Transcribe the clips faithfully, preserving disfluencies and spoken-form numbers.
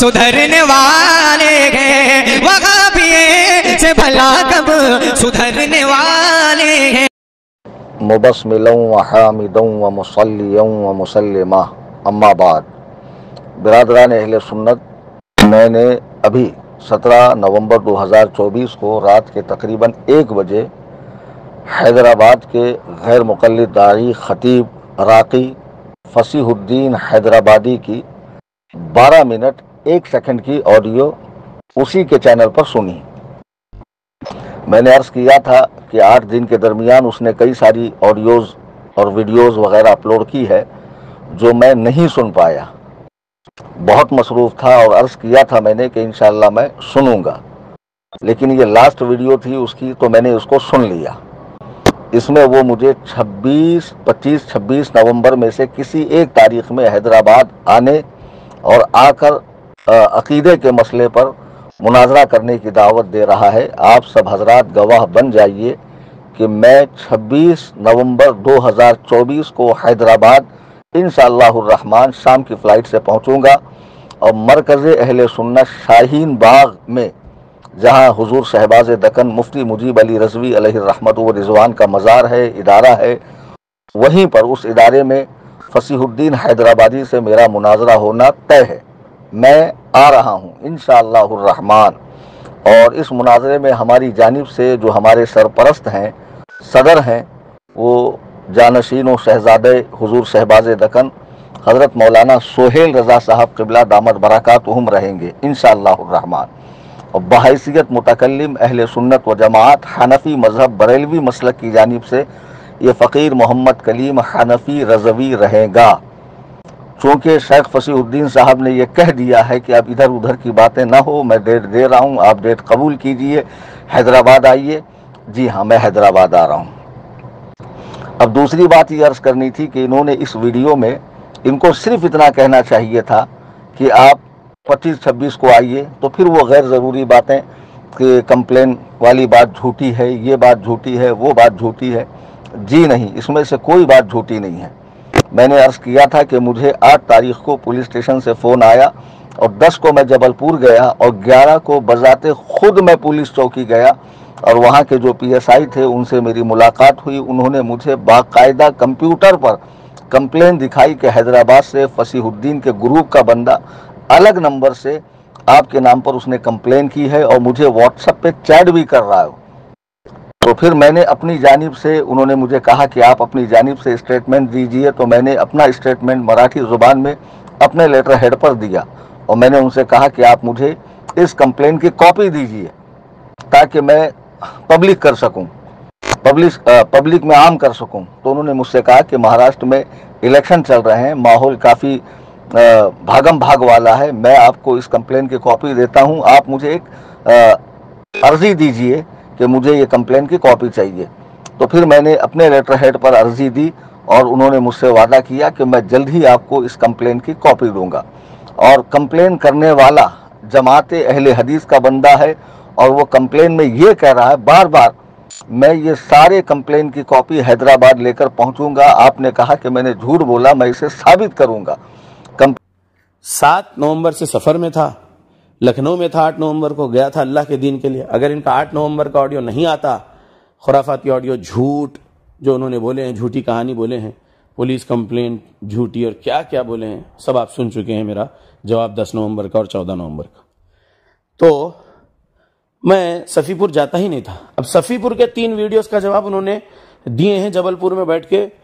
सुधरने वाले हैं, वहाबिये से भला कब सुधरने वाले हैं। मुबस्मिलन व हामिदन व मुसल्लियन व मुसल्लिमा, अम्मा बाद। बिरादरान अहले सुन्नत, मैंने अभी सत्रह नवंबर दो हज़ार चौबीस को रात के तकरीबन एक बजे हैदराबाद के गैर मुक़ल्लिद दाई खतीब राक़ी फसीहुद्दीन हैदराबादी की बारह मिनट एक सेकंड की ऑडियो उसी के चैनल पर सुनी। मैंने अर्ज़ किया था कि आठ दिन के दरमियान उसने कई सारी ऑडियोज़ और वीडियोज़ वगैरह अपलोड की है जो मैं नहीं सुन पाया, बहुत मसरूफ़ था, और अर्ज़ किया था मैंने कि इंशाअल्लाह मैं सुनूंगा, लेकिन ये लास्ट वीडियो थी उसकी तो मैंने उसको सुन लिया। इसमें वो मुझे छब्बीस पच्चीस छब्बीस नवंबर में से किसी एक तारीख में हैदराबाद आने और आकर अक़ीदे के मसले पर मुनाजरा करने की दावत दे रहा है। आप सब हजरात गवाह बन जाइए कि मैं छब्बीस नवंबर दो हज़ार चौबीस को हैदराबाद इंशाअल्लाहुर रहमान शाम की फ़्लाइट से पहुंचूंगा और मरकज़ अहले सुन्नत शाहीन बाग में, जहां हुजूर शहबाज दक्कन मुफ्ती मुजीब अली रज़वी अलैहि रहमत व रिज़वान का मज़ार है, इदारा है, वहीं पर उस इदारे में फसीहुद्दीन हैदराबादी से मेरा मुनाजरा होना तय है। मैं आ रहा हूँ इंशाअल्लाहुर रहमान, और इस मुनाजरे में हमारी जानिब से जो हमारे सरपरस्त हैं, सदर हैं, वो जानशीन व शहजादे हुजूर शहबाज दक्कन हज़रत मौलाना सोहेल रज़ा साहब क़िबला दामद बरकातुहुम रहेंगे इंशाअल्लाहुर रहमान। और बहैसियत मुतकल्लिम अहले सुन्नत व जमात हनफी मज़हब बरेलवी मसलक की जानिब से ये फ़कीर मोहम्मद कलीम हनफी रज़वी रहेगा। चूँकि शेख फसीहुद्दीन साहब ने ये कह दिया है कि अब इधर उधर की बातें ना हो, मैं डेट दे रहा हूँ, आप डेट कबूल कीजिए, हैदराबाद आइए। जी हाँ, मैं हैदराबाद आ रहा हूँ। अब दूसरी बात ये अर्ज़ करनी थी कि इन्होंने इस वीडियो में, इनको सिर्फ इतना कहना चाहिए था कि आप पच्चीस छब्बीस को आइए, तो फिर वो गैर ज़रूरी बातें कि कंप्लेन वाली बात झूठी है, ये बात झूठी है, वो बात झूठी है। जी नहीं, इसमें से कोई बात झूठी नहीं है। मैंने अर्ज़ किया था कि मुझे आठ तारीख को पुलिस स्टेशन से फ़ोन आया और दस को मैं जबलपुर गया और ग्यारह को बज़ाते खुद मैं पुलिस चौकी गया और वहाँ के जो पी एस आई थे उनसे मेरी मुलाकात हुई। उन्होंने मुझे बाकायदा कंप्यूटर पर कंप्लेन दिखाई कि हैदराबाद से फसीहुद्दीन के ग्रुप का बंदा अलग नंबर से आपके नाम पर उसने कंप्लेन की है और मुझे व्हाट्सएप पे चैट भी कर रहा है। तो फिर मैंने अपनी जानिब से, उन्होंने मुझे कहा कि आप अपनी जानिब से स्टेटमेंट दीजिए, तो मैंने अपना स्टेटमेंट मराठी ज़ुबान में अपने लेटर हेड पर दिया और मैंने उनसे कहा कि आप मुझे इस कंप्लेन की कॉपी दीजिए ताकि मैं पब्लिक कर सकूं, पब्लिक पब्लिक में आम कर सकूं। तो उन्होंने मुझसे कहा कि महाराष्ट्र में इलेक्शन चल रहे हैं, माहौल काफ़ी भागम भाग वाला है, मैं आपको इस कंप्लेन की कॉपी देता हूं, आप मुझे एक अर्जी दीजिए कि मुझे ये कंप्लेन की कॉपी चाहिए। तो फिर मैंने अपने लेटर हेड पर अर्जी दी और उन्होंने मुझसे वादा किया कि मैं जल्द ही आपको इस कंप्लेन की कॉपी दूंगा। और कंप्लेन करने वाला जमात अहले हदीस का बंदा है और वो कंप्लेन में ये कह रहा है बार बार, मैं ये सारे कंप्लेन की कॉपी हैदराबाद लेकर पहुंचूंगा। आपने कहा कि मैंने झूठ बोला, मैं इसे साबित करूंगा। सात नवंबर से सफर में था, लखनऊ में था, आठ नवंबर को गया था अल्लाह के दीन के लिए। अगर इनका आठ नवंबर का ऑडियो नहीं आता, खुराफाती ऑडियो, झूठ जो उन्होंने बोले हैं, झूठी कहानी बोले हैं, पुलिस कंप्लेंट झूठी और क्या क्या बोले हैं, सब आप सुन चुके हैं। मेरा जवाब दस नवंबर का और चौदह नवंबर का। तो मैं सफ़ीपुर जाता ही नहीं था। अब सफ़ीपुर के तीन वीडियोस का जवाब उन्होंने दिए हैं जबलपुर में बैठ के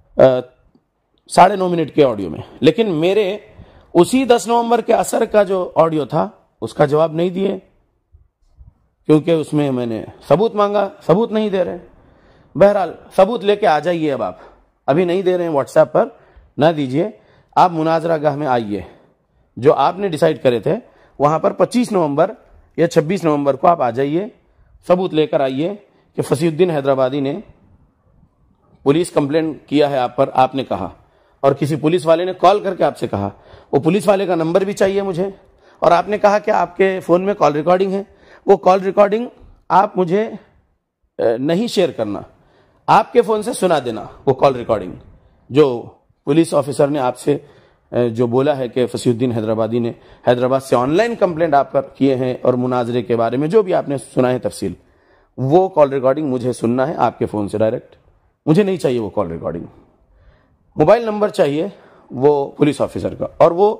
साढ़े नौ मिनट के ऑडियो में, लेकिन मेरे उसी दस नवंबर के असर का जो ऑडियो था उसका जवाब नहीं दिए, क्योंकि उसमें मैंने सबूत मांगा, सबूत नहीं दे रहे। बहरहाल सबूत लेके आ जाइए, अब आप अभी नहीं दे रहे हैं व्हाट्सएप पर, ना दीजिए, आप मुनाजरा गाह में आइए। जो आपने डिसाइड करे थे वहां पर पच्चीस नवंबर या छब्बीस नवंबर को आप आ जाइए, सबूत लेकर आइए कि फसीहुद्दीन हैदराबादी ने पुलिस कंप्लेंट किया है आप पर, आपने कहा, और किसी पुलिस वाले ने कॉल करके आपसे कहा, वो पुलिस वाले का नंबर भी चाहिए मुझे, और आपने कहा कि आपके फ़ोन में कॉल रिकॉर्डिंग है, वो कॉल रिकॉर्डिंग आप मुझे नहीं शेयर करना, आपके फ़ोन से सुना देना वो कॉल रिकॉर्डिंग जो पुलिस ऑफिसर ने आपसे جو بولا ہے کہ فصیح الدین حیدرآبادی نے حیدرآباد سے آن لائن کمپلینٹ آپ پر کیے ہیں اور مناظرے کے بارے میں جو بھی آپ نے سنا ہے تفصیل، وہ کال ریکارڈنگ مجھے سننا ہے آپ کے فون سے ڈائریکٹ. مجھے نہیں چاہیے وہ کال ریکارڈنگ. موبائل نمبر چاہیے وہ پولیس آفیسر کا، اور وہ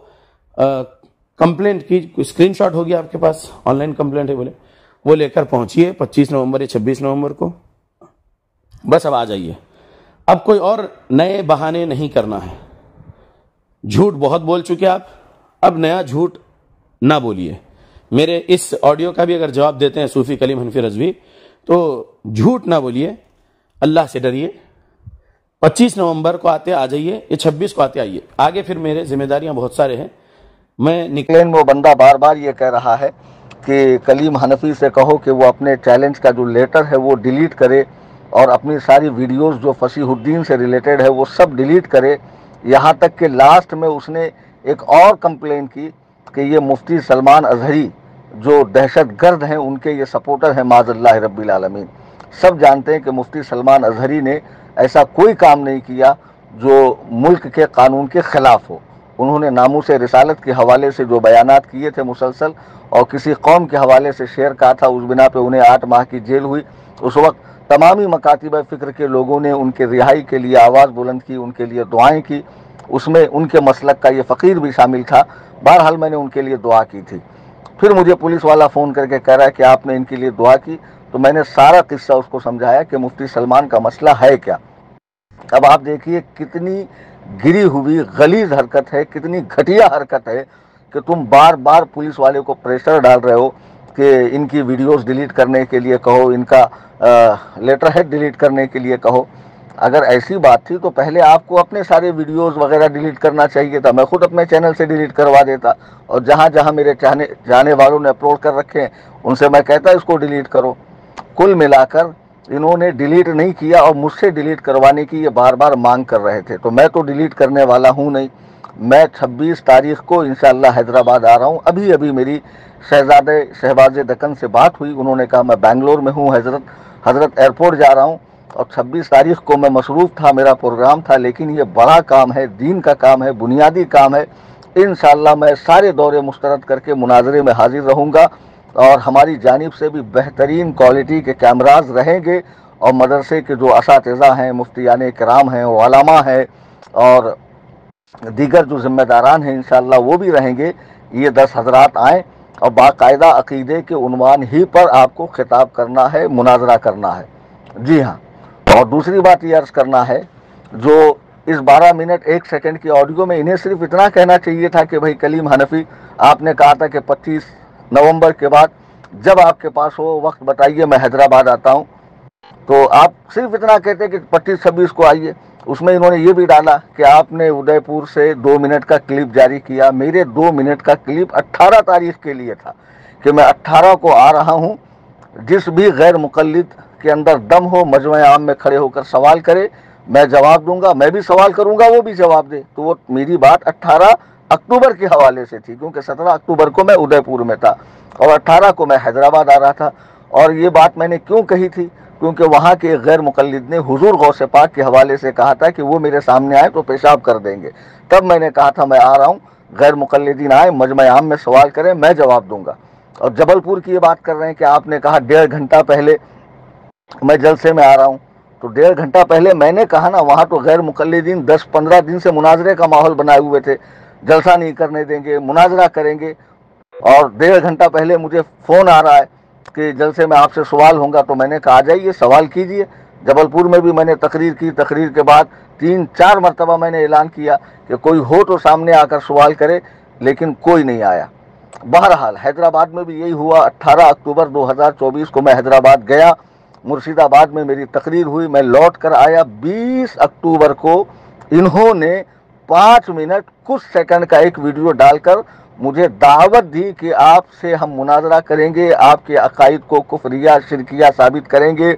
کمپلینٹ کی اسکرین شاٹ ہوگی آپ کے پاس، آن لائن کمپلینٹ ہے بولے، وہ لے کر پہنچیے پچیس نومبر یا چھبیس نومبر کو. بس اب آ جائیے. اب کوئی اور نئے بہانے نہیں کرنا ہے. جھوٹ بہت بول چکے آپ، اب نیا جھوٹ نہ بولیے. میرے اس آڈیو کا بھی اگر جواب دیتے ہیں صوفی کلیم حنفی رضوی تو جھوٹ نہ بولیے، اللہ سے ڈریے. پچیس نومبر کو آتے آ جائیے یا چھبیس کو آتے آئیے. آگے پھر میرے ذمہ داریاں بہت سارے ہیں. میں نکلین وہ بندہ بار بار یہ کہہ رہا ہے کہ کلیم حنفی سے کہو کہ وہ اپنے چیلنج کا جو لیٹر ہے وہ ڈیلیٹ کرے اور اپنی ساری ویڈیوز جو فصیح الدین سے ریلیٹڈ ہے وہ سب ڈیلیٹ کرے. یہاں تک کہ لاسٹ میں اس نے ایک اور کمپلین کی کہ یہ مفتی سلمان اظہری جو دہشت گرد ہیں ان کے یہ سپورٹر ہیں معاذ اللہ رب العالمین. سب جانتے ہیں کہ مفتی سلمان اظہری نے ایسا کوئی کام نہیں کیا جو ملک کے قانون کے خلاف ہو. انہوں نے ناموس رسالت کے حوالے سے جو بیانات کیے تھے مسلسل اور کسی قوم کے حوالے سے شیئر کہا تھا، اس بنا پہ انہیں آٹھ ماہ کی جیل ہوئی. اس وقت تمامی مکاتب فکر کے لوگوں نے ان کے رہائی کے لیے آواز بلند کی، ان کے لیے دعائیں کی. اس میں ان کے مسلک کا یہ فقیر بھی شامل تھا. بہرحال میں نے ان کے لیے دعا کی تھی. پھر مجھے پولیس والا فون کر کے کہہ رہا ہے کہ آپ نے ان کے لیے دعا کی. تو میں نے سارا قصہ اس کو سمجھایا کہ مفتی سلمان کا مسئلہ ہے کیا. اب آپ دیکھیے کتنی گری ہوئی غلیظ حرکت ہے، کتنی گھٹیا حرکت ہے کہ تم بار بار پولیس والے کو پریشر ڈال رہے ہو کہ ان کی ویڈیوز ڈیلیٹ کرنے کے لیے کہو، ان کا لیٹر ہیڈ ڈیلیٹ کرنے کے لیے کہو. اگر ایسی بات تھی تو پہلے آپ کو اپنے سارے ویڈیوز وغیرہ ڈیلیٹ کرنا چاہیے تھا. میں خود اپنے چینل سے ڈیلیٹ کروا دیتا، اور جہاں جہاں میرے چاہنے جانے والوں نے اپلوڈ کر رکھے ہیں ان سے میں کہتا اس کو ڈیلیٹ کرو. کل ملا کر انہوں نے ڈیلیٹ نہیں کیا اور مجھ سے ڈیلیٹ کروانے کی یہ بار بار مانگ کر رہے تھے. تو میں تو ڈیلیٹ کرنے والا ہوں نہیں. میں چھبیس تاریخ کو انشاءاللہ حیدرآباد آ رہا ہوں. ابھی ابھی میری شہزادہ شہباز دکن سے بات ہوئی. انہوں نے کہا میں بنگلور میں ہوں، حضرت حضرت ایئرپورٹ جا رہا ہوں، اور چھبیس تاریخ کو میں مصروف تھا، میرا پروگرام تھا، لیکن یہ بڑا کام ہے، دین کا کام ہے، بنیادی کام ہے. انشاءاللہ میں سارے دورے مسترد کر کے مناظرے میں حاضر رہوں گا، اور ہماری جانب سے بھی بہترین کوالٹی کے کیمراز رہیں گے، اور مدرسے کے جو اساتذہ ہیں، مفتیان کرام ہیں، علماء ہیں، اور دیگر جو ذمہ داران ہیں انشاءاللہ وہ بھی رہیں گے. یہ دس حضرات آئیں اور باقاعدہ عقیدے کے عنوان ہی پر آپ کو خطاب کرنا ہے، مناظرہ کرنا ہے. جی ہاں. اور دوسری بات یہ عرض کرنا ہے، جو اس بارہ منٹ ایک سیکنڈ کی آڈیو میں انہیں صرف اتنا کہنا چاہیے تھا کہ بھائی کلیم حنفی، آپ نے کہا تھا کہ پچیس نومبر کے بعد جب آپ کے پاس ہو وقت بتائیے، میں حیدرآباد آتا ہوں. تو آپ صرف اتنا کہتے کہ پچیس چھبیس کو آئیے. اس میں انہوں نے یہ بھی ڈالا کہ آپ نے ادے پور سے دو منٹ کا کلپ جاری کیا. میرے دو منٹ کا کلپ اٹھارہ تاریخ کے لیے تھا کہ میں اٹھارہ کو آ رہا ہوں. جس بھی غیر مقلد کے اندر دم ہو مجمع عام میں کھڑے ہو کر سوال کرے، میں جواب دوں گا. میں بھی سوال کروں گا، وہ بھی جواب دے. تو وہ میری بات اٹھارہ اکتوبر کے حوالے سے تھی، کیونکہ سترہ اکتوبر کو میں ادے پور میں تھا اور اٹھارہ کو میں حیدرآباد آ رہا تھا. اور یہ بات میں نے کیوں کہی تھی؟ کیونکہ وہاں کے غیر مقلد نے حضور غوث پاک کے حوالے سے کہا تھا کہ وہ میرے سامنے آئے تو پیشاب کر دیں گے. تب میں نے کہا تھا میں آ رہا ہوں، غیر مقلدین آئے، مجمع عام میں سوال کریں، میں جواب دوں گا. اور جبل پور کی یہ بات کر رہے ہیں کہ آپ نے کہا ڈیڑھ گھنٹہ پہلے میں جلسے میں آ رہا ہوں. تو ڈیڑھ گھنٹہ پہلے میں نے کہا نا، وہاں تو غیر مقلدین دس پندرہ دن سے مناظرے کا ماحول بنائے ہوئے تھے، جلسہ نہیں کرنے دیں گے، مناظرہ کریں گے. اور ڈیڑھ گھنٹہ پہلے مجھے فون آ رہا ہے کہ جلسے میں آپ سے سوال ہوں گا. تو میں نے کہا آ جائیے، سوال کیجئے. جبل پور میں بھی میں نے تقریر کی. تقریر کے بعد تین چار مرتبہ میں نے اعلان کیا کہ کوئی ہو تو سامنے آ کر سوال کرے، لیکن کوئی نہیں آیا. بہرحال حیدرآباد میں بھی یہی ہوا. اٹھارہ اکتوبر دو ہزار چوبیس کو میں حیدرآباد گیا، مرشید آباد میں میری تقریر ہوئی، میں لوٹ کر آیا. بیس اکتوبر کو انہوں نے پانچ منٹ کچھ سیکنڈ کا ایک ویڈیو ڈال کر مجھے دعوت دی کہ آپ سے ہم مناظرہ کریں گے، آپ کے عقائد کو کفریہ شرکیہ ثابت کریں گے،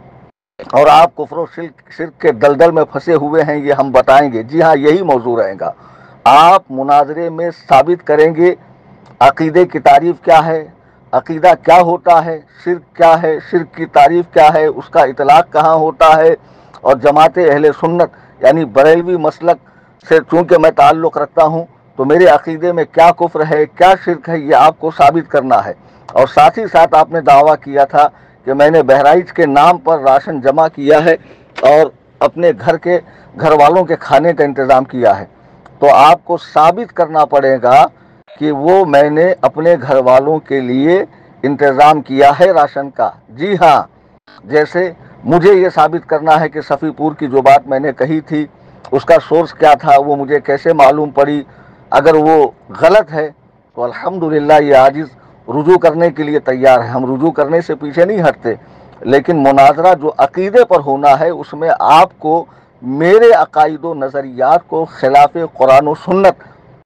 اور آپ کفر و شرک کے دلدل میں پھنسے ہوئے ہیں یہ ہم بتائیں گے. جی ہاں، یہی موضوع رہے گا. آپ مناظرے میں ثابت کریں گے عقیدے کی تعریف کیا ہے، عقیدہ کیا ہوتا ہے، شرک کیا ہے، شرک کی تعریف کیا ہے، اس کا اطلاق کہاں ہوتا ہے، اور جماعت اہل سنت یعنی بریلوی مسلک سے چونکہ میں تعلق رکھتا ہوں تو میرے عقیدے میں کیا کفر ہے کیا شرک ہے یہ آپ کو ثابت کرنا ہے۔ اور ساتھ ہی ساتھ آپ نے دعویٰ کیا تھا کہ میں نے بہرائچ کے نام پر راشن جمع کیا ہے اور اپنے گھر کے گھر والوں کے کھانے کا انتظام کیا ہے، تو آپ کو ثابت کرنا پڑے گا کہ وہ میں نے اپنے گھر والوں کے لیے انتظام کیا ہے راشن کا۔ جی ہاں، جیسے مجھے یہ ثابت کرنا ہے کہ صفی پور کی جو بات میں نے کہی تھی اس کا سورس کیا تھا، وہ مجھے کیسے معلوم پڑی۔ اگر وہ غلط ہے تو الحمدللہ یہ عاجز رجوع کرنے کے لیے تیار ہے، ہم رجوع کرنے سے پیچھے نہیں ہٹتے، لیکن مناظرہ جو عقیدے پر ہونا ہے اس میں آپ کو میرے عقائد و نظریات کو خلاف قرآن و سنت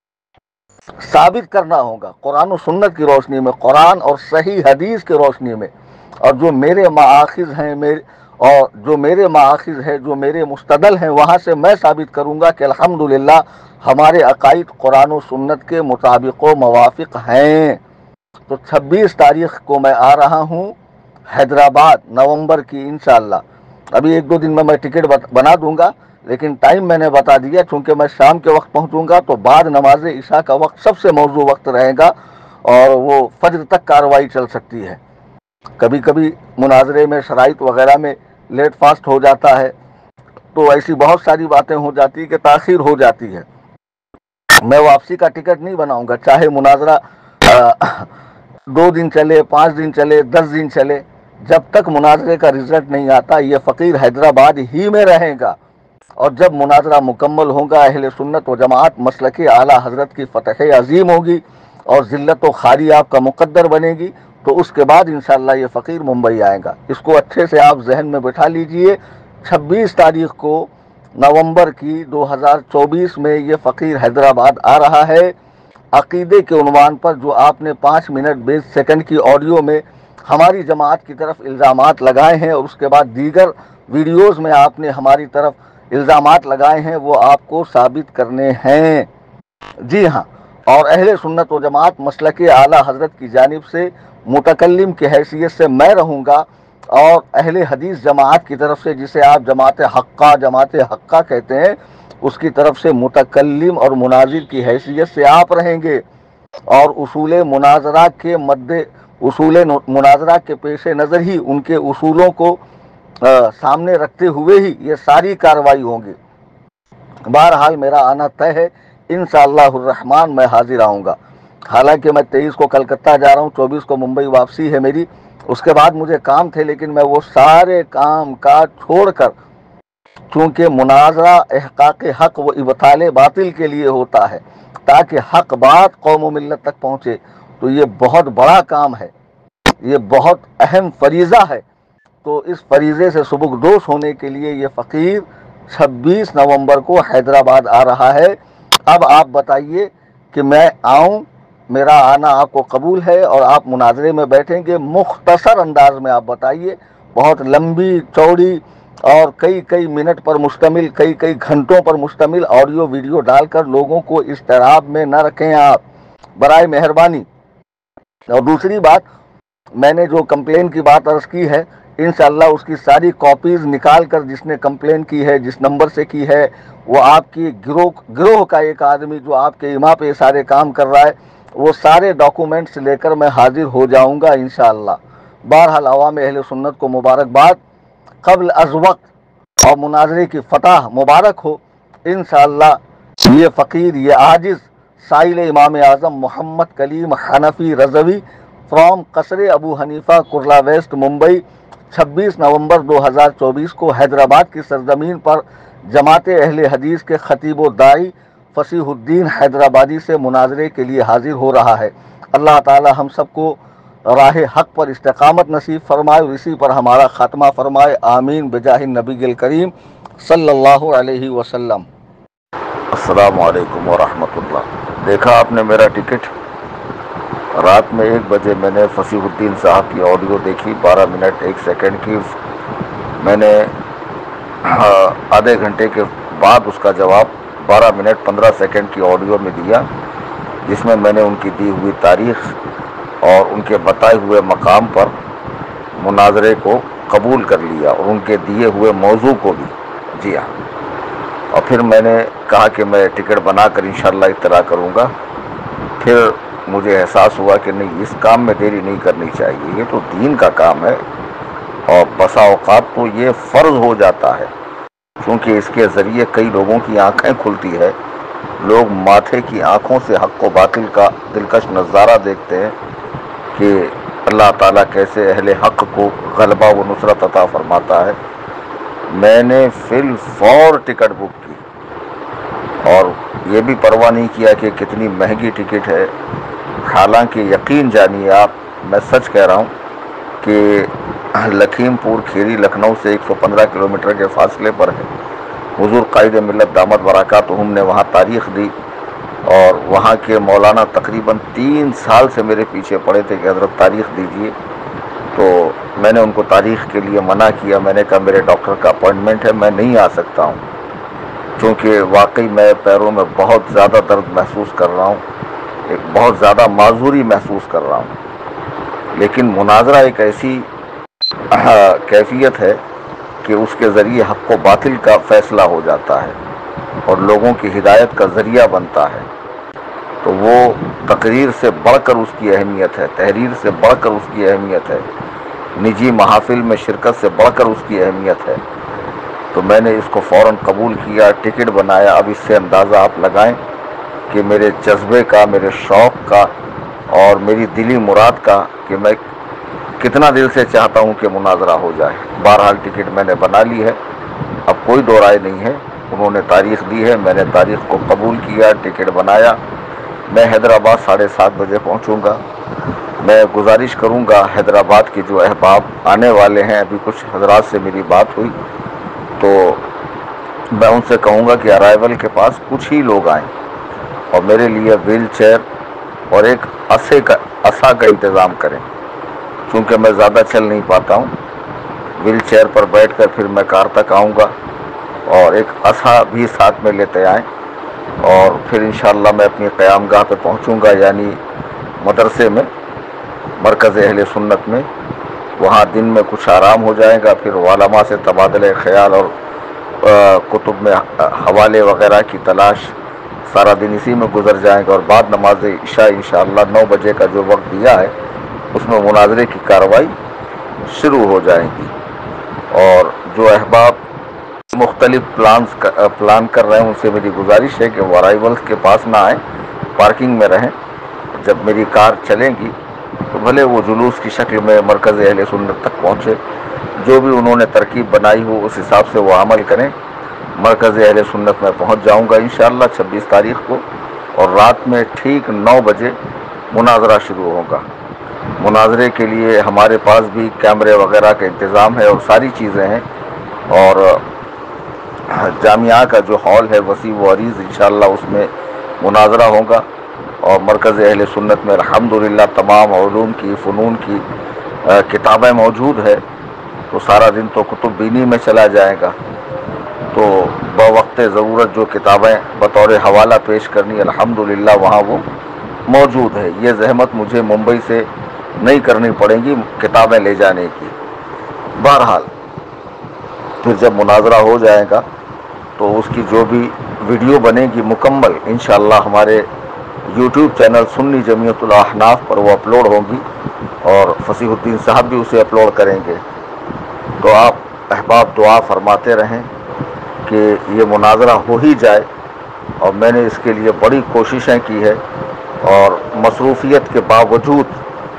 ثابت کرنا ہوگا، قرآن و سنت کی روشنی میں، قرآن اور صحیح حدیث کی روشنی میں، اور جو میرے مآخذ ہیں میرے اور جو میرے مآخذ ہے جو میرے مستدل ہیں وہاں سے میں ثابت کروں گا کہ الحمدللہ ہمارے عقائد قرآن و سنت کے مطابق و موافق ہیں۔ تو چھبیس تاریخ کو میں آ رہا ہوں حیدرآباد نومبر کی انشاءاللہ۔ ابھی ایک دو دن میں میں ٹکٹ بنا دوں گا، لیکن ٹائم میں نے بتا دیا، چونکہ میں شام کے وقت پہنچوں گا تو بعد نماز عشاء کا وقت سب سے موزوں وقت رہے گا اور وہ فجر تک کارروائی چل سکتی ہے۔ کبھی کبھی مناظرے میں شرائط وغیرہ میں لیٹ فاسٹ ہو جاتا ہے تو ایسی بہت ساری باتیں ہو جاتی کہ تاخیر ہو جاتی ہے۔ میں واپسی کا ٹکٹ نہیں بناؤں گا، چاہے مناظرہ دو دن چلے، پانچ دن چلے، دس دن چلے، جب تک مناظرے کا رزلٹ نہیں آتا یہ فقیر حیدرآباد ہی میں رہے گا، اور جب مناظرہ مکمل ہوگا اہل سنت و جماعت مسلک اعلیٰ حضرت کی فتح عظیم ہوگی اور ذلت و خاری آپ کا مقدر بنے گی تو اس کے بعد انشاءاللہ یہ فقیر ممبئی آئے گا۔ اس کو اچھے سے آپ ذہن میں بٹھا لیجئے، چھبیس تاریخ کو نومبر کی دو ہزار چوبیس میں یہ فقیر حیدرآباد آ رہا ہے۔ عقیدے کے عنوان پر جو آپ نے پانچ منٹ بیس سیکنڈ کی آڈیو میں ہماری جماعت کی طرف الزامات لگائے ہیں اور اس کے بعد دیگر ویڈیوز میں آپ نے ہماری طرف الزامات لگائے ہیں وہ آپ کو ثابت کرنے ہیں۔ جی ہاں، اور اہل سنت و جماعت مسلک اعلیٰ حضرت کی جانب سے متکلم کی حیثیت سے میں رہوں گا، اور اہل حدیث جماعت کی طرف سے جسے آپ جماعت حقہ جماعت حقہ کہتے ہیں اس کی طرف سے متکلم اور مناظر کی حیثیت سے آپ رہیں گے، اور اصول مناظرہ کے مد اصول مناظرہ کے پیش نظر ہی ان کے اصولوں کو سامنے رکھتے ہوئے ہی یہ ساری کارروائی ہوں گی۔ بہرحال میرا آنا طے ہے، انشاءاللہ الرحمن میں حاضر آؤں گا۔ حالانکہ میں تیئیس کو کلکتہ جا رہا ہوں، چوبیس کو ممبئی واپسی ہے میری، اس کے بعد مجھے کام تھے، لیکن میں وہ سارے کام کاج چھوڑ کر، چونکہ مناظرہ احقاق حق و ابطال باطل کے لیے ہوتا ہے تاکہ حق بات قوم و ملت تک پہنچے، تو یہ بہت بڑا کام ہے، یہ بہت اہم فریضہ ہے، تو اس فریضے سے سبکدوش ہونے کے لیے یہ فقیر چھبیس نومبر کو حیدرآباد آ رہا ہے۔ اب آپ بتائیے کہ میں آؤں، میرا آنا آپ کو قبول ہے اور آپ مناظرے میں بیٹھیں گے؟ مختصر انداز میں آپ بتائیے، بہت لمبی چوڑی اور کئی کئی منٹ پر مشتمل، کئی کئی گھنٹوں پر مشتمل آڈیو ویڈیو ڈال کر لوگوں کو اضطراب میں نہ رکھیں آپ، برائے مہربانی۔ اور دوسری بات، میں نے جو کمپلین کی بات عرض کی ہے انشاءاللہ اس کی ساری کاپیز نکال کر جس نے کمپلین کی ہے، جس نمبر سے کی ہے، وہ آپ کی گروہ گروہ کا ایک آدمی جو آپ کے ایما پہ سارے کام کر رہا ہے، وہ سارے ڈاکومنٹس لے کر میں حاضر ہو جاؤں گا انشاءاللہ۔ بہرحال عوام اہل سنت کو مبارکباد، قبل از وقت اور مناظرے کی فتح مبارک ہو انشاءاللہ۔ یہ فقیر، یہ عاجز سائل امام اعظم محمد کلیم حنفی رضوی فرام قصر ابو حنیفہ کرلا ویسٹ ممبئی، چھبیس نومبر دو ہزار چوبیس کو حیدرآباد کی سرزمین پر جماعت اہل حدیث کے خطیب و داعی فصیح الدین حیدرآبادی سے مناظرے کے لیے حاضر ہو رہا ہے۔ اللہ تعالی ہم سب کو راہ حق پر استقامت نصیب فرمائے اور اسی پر ہمارا خاتمہ فرمائے، آمین بجاہ النبی الکریم صلی اللہ علیہ وسلم۔ السلام علیکم ورحمۃ اللہ۔ دیکھا آپ نے میرا ٹکٹ؟ رات میں ایک بجے میں نے فصیح الدین صاحب کی آڈیو دیکھی، بارہ منٹ ایک سیکنڈ کی۔ میں نے آدھے گھنٹے کے بعد اس کا جواب بارہ منٹ پندرہ سیکنڈ کی آڈیو میں دیا، جس میں میں نے ان کی دی ہوئی تاریخ اور ان کے بتائے ہوئے مقام پر مناظرے کو قبول کر لیا اور ان کے دیے ہوئے موضوع کو بھی۔ جی ہاں، اور پھر میں نے کہا کہ میں ٹکٹ بنا کر انشاءاللہ اطلاع کروں گا. پھر مجھے احساس ہوا کہ نہیں، اس کام میں دیری نہیں کرنی چاہیے، یہ تو دین کا کام ہے اور بسا اوقات تو یہ فرض ہو جاتا ہے، کیونکہ اس کے ذریعے کئی لوگوں کی آنکھیں کھلتی ہے. لوگ ماتھے کی آنکھوں سے حق و باطل کا دلکش نظارہ دیکھتے ہیں کہ اللہ تعالیٰ کیسے اہل حق کو غلبہ و نصرت عطا فرماتا ہے. میں نے فی الفور ٹکٹ بک کی اور یہ بھی پرواہ نہیں کیا کہ کتنی مہنگی ٹکٹ ہے. حالانکہ یقین جانیے آپ، میں سچ کہہ رہا ہوں کہ لکھیم پور کھیری لکھنؤ سے ایک سو پندرہ کلومیٹر کے فاصلے پر ہے. حضور قائد ملت دامت برکاتہم نے وہاں تاریخ دی اور وہاں کے مولانا تقریباً تین سال سے میرے پیچھے پڑے تھے کہ حضرت تاریخ دیجیے. تو میں نے ان کو تاریخ کے لیے منع کیا. میں نے کہا میرے ڈاکٹر کا اپوائنٹمنٹ ہے، میں نہیں آ سکتا ہوں، کیونکہ واقعی میں پیروں میں بہت زیادہ درد محسوس کر رہا ہوں، ایک بہت زیادہ معذوری محسوس کر رہا ہوں. لیکن مناظرہ ایک ایسی کیفیت ہے کہ اس کے ذریعے حق و باطل کا فیصلہ ہو جاتا ہے اور لوگوں کی ہدایت کا ذریعہ بنتا ہے. تو وہ تقریر سے بڑھ کر اس کی اہمیت ہے، تحریر سے بڑھ کر اس کی اہمیت ہے، نجی محافل میں شرکت سے بڑھ کر اس کی اہمیت ہے. تو میں نے اس کو فوراً قبول کیا، ٹکٹ بنایا. اب اس سے اندازہ آپ لگائیں کہ میرے جذبے کا، میرے شوق کا اور میری دلی مراد کا کہ میں کتنا دل سے چاہتا ہوں کہ مناظرہ ہو جائے. بہرحال ٹکٹ میں نے بنا لی ہے، اب کوئی دو رائے نہیں ہے. انہوں نے تاریخ دی ہے، میں نے تاریخ کو قبول کیا، ٹکٹ بنایا. میں حیدرآباد ساڑھے سات بجے پہنچوں گا. میں گزارش کروں گا حیدرآباد کے جو احباب آنے والے ہیں، ابھی کچھ حضرات سے میری بات ہوئی تو میں ان سے کہوں گا کہ ارائیول کے پاس کچھ ہی لوگ آئیں اور میرے لیے ویل چیئر اور ایک عصے کا عصا کا انتظام کریں، کیونکہ میں زیادہ چل نہیں پاتا ہوں. ویل چیئر پر بیٹھ کر پھر میں کار تک آؤں گا اور ایک عصا بھی ساتھ میں لیتے آئیں اور پھر انشاءاللہ میں اپنی قیام گاہ پہ پہنچوں گا، یعنی مدرسے میں، مرکز اہل سنت میں. وہاں دن میں کچھ آرام ہو جائے گا، پھر علماء سے تبادلہ خیال اور کتب میں حوالے وغیرہ کی تلاش، سارا دن اسی میں گزر جائے گا. اور بعد نماز عشاء انشاءاللہ نو بجے کا جو وقت دیا ہے اس میں مناظرے کی کارروائی شروع ہو جائے گی. اور جو احباب مختلف پلانز پلان کر رہے ہیں ان سے میری گزارش ہے کہ وہ ارائیولز کے پاس نہ آئیں، پارکنگ میں رہیں. جب میری کار چلیں گی تو بھلے وہ جلوس کی شکل میں مرکز اہل سنت تک پہنچے، جو بھی انہوں نے ترکیب بنائی ہو اس حساب سے وہ عمل کریں. مرکز اہل سنت میں پہنچ جاؤں گا انشاءاللہ چھبیس تاریخ کو، اور رات میں ٹھیک نو بجے مناظرہ شروع ہوگا. مناظرے کے لیے ہمارے پاس بھی کیمرے وغیرہ کا انتظام ہے اور ساری چیزیں ہیں، اور جامعہ کا جو ہال ہے وسیع و عریض، انشاءاللہ اس میں مناظرہ ہوگا. اور مرکز اہل سنت میں الحمدللہ تمام علوم کی، فنون کی کتابیں موجود ہے، تو سارا دن تو کتب بینی میں چلا جائے گا. تو بوقت ضرورت جو کتابیں بطور حوالہ پیش کرنی الحمدللہ وہاں وہ موجود ہے. یہ زحمت مجھے ممبئی سے نہیں کرنی پڑے گی کتابیں لے جانے کی. بہرحال پھر جب مناظرہ ہو جائے گا تو اس کی جو بھی ویڈیو بنے گی مکمل انشاءاللہ ہمارے یوٹیوب چینل سنی جمعیت الاحناف پر وہ اپلوڈ ہوگی اور فصیح الدین صاحب بھی اسے اپلوڈ کریں گے. تو آپ احباب دعا فرماتے رہیں کہ یہ مناظرہ ہو ہی جائے. اور میں نے اس کے لیے بڑی کوششیں کی ہے اور مصروفیت کے باوجود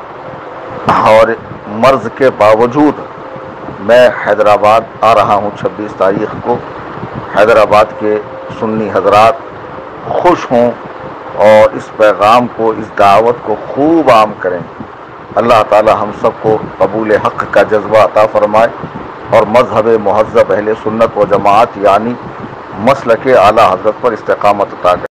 اور مرض کے باوجود میں حیدرآباد آ رہا ہوں چھبیس تاریخ کو. حیدرآباد کے سنی حضرات خوش ہوں اور اس پیغام کو، اس دعوت کو خوب عام کریں. اللہ تعالی ہم سب کو قبول حق کا جذبہ عطا فرمائے اور مذہب مہذب اہل سنت و جماعت یعنی مسلک اعلیٰ حضرت پر استقامت عطا کرے.